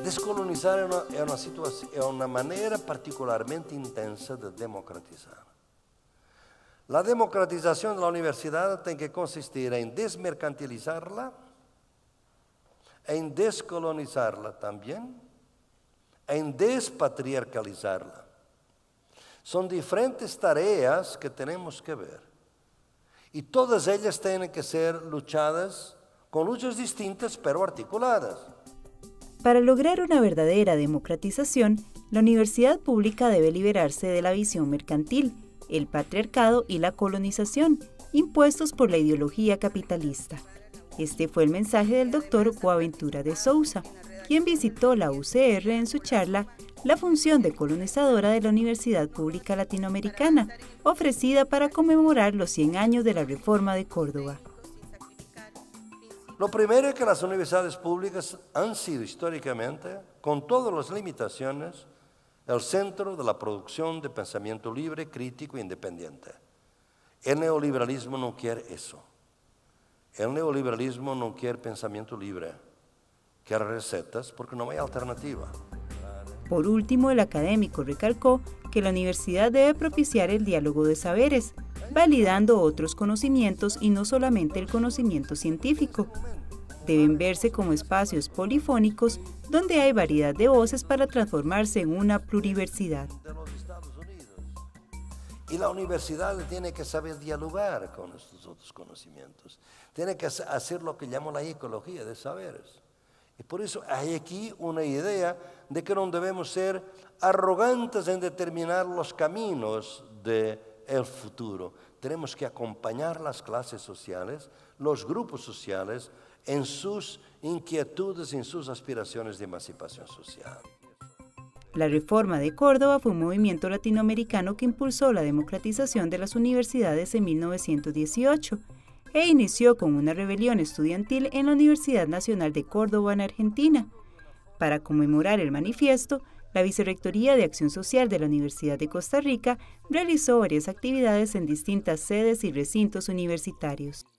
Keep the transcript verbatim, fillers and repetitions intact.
Descolonizar é uma, é uma situação, é uma maneira particularmente intensa de democratizar. A democratização da universidade tem que consistir em desmercantilizá-la, em descolonizá-la também, em despatriarcalizá-la. São diferentes tarefas que temos que ver. E todas elas têm que ser luchadas com luchas distintas, pero articuladas. Para lograr una verdadera democratización, la universidad pública debe liberarse de la visión mercantil, el patriarcado y la colonización, impuestos por la ideología capitalista. Este fue el mensaje del doctor Boaventura de Souza, quien visitó la U C R en su charla La función decolonizadora de la Universidad Pública Latinoamericana, ofrecida para conmemorar los cien años de la Reforma de Córdoba. Lo primero es que las universidades públicas han sido históricamente, con todas las limitaciones, el centro de la producción de pensamiento libre, crítico e independiente. El neoliberalismo no quiere eso. El neoliberalismo no quiere pensamiento libre, quiere recetas porque no hay alternativa. Por último, el académico recalcó que la universidad debe propiciar el diálogo de saberes, validando otros conocimientos y no solamente el conocimiento científico. Deben verse como espacios polifónicos donde hay variedad de voces para transformarse en una pluriversidad. Y la universidad tiene que saber dialogar con estos otros conocimientos. Tiene que hacer lo que llamo la ecología de saberes. Y por eso hay aquí una idea de que no debemos ser arrogantes en determinar los caminos del futuro. Tenemos que acompañar las clases sociales, los grupos sociales, en sus inquietudes, en sus aspiraciones de emancipación social. La Reforma de Córdoba fue un movimiento latinoamericano que impulsó la democratización de las universidades en mil novecientos dieciocho e inició con una rebelión estudiantil en la Universidad Nacional de Córdoba, en Argentina. Para conmemorar el manifiesto, la Vicerrectoría de Acción Social de la Universidad de Costa Rica realizó varias actividades en distintas sedes y recintos universitarios.